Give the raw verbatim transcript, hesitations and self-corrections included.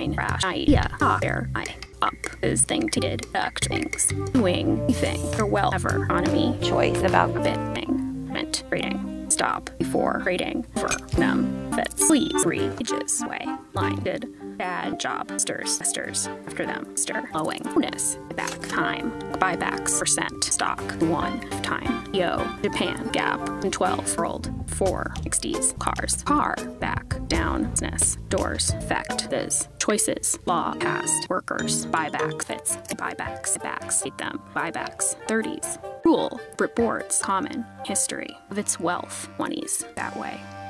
nine, rash, idea, there, I, up, is thing to did, duct, things, doing, thing, or well, ever, economy, choice, about, a bit, thing, rent, rating, stop, before, rating, for, them, fits, please, three, ages, way, line, did, bad, job, stirs, stirs, after them, stir, lowing, bonus, back, time, buybacks, percent, stock, one, time, yo, Japan, gap, and twelve, rolled, four, sixties, cars, car, back, down, business, doors, effect, this, choices, law, past, workers, buyback, fits, buybacks, backs, hate them, buybacks, thirties, rule, Brit boards, common, history of its wealth, twenties, that way.